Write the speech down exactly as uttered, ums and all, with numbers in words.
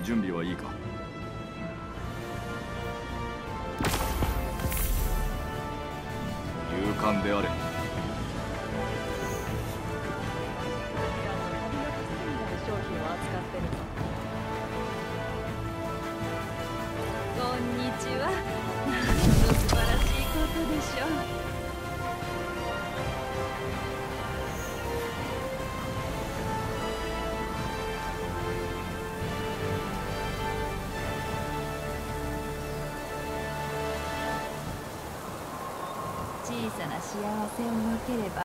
準備はいいか？勇敢であれ。 商品を扱ってるの。こんにちは。なんと素晴らしいことでしょう。小さな幸せを分ければ